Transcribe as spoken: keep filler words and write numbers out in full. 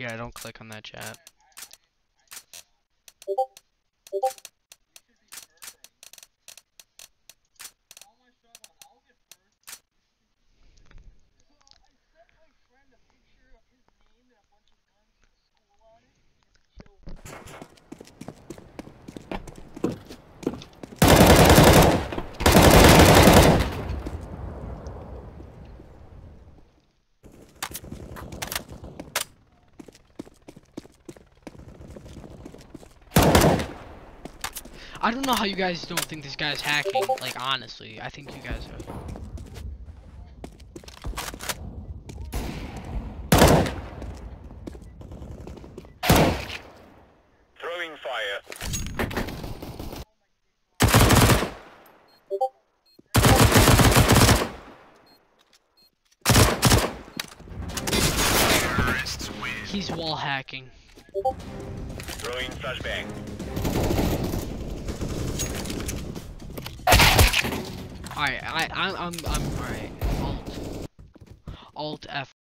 Yeah, don't click on that chat. I don't know how you guys don't think this guy's hacking. Like, honestly, I think you guys are. Throwing fire. He's wall hacking. Throwing flashbang. Alright, I, I, I'm, I'm, alright. Alt. Alt F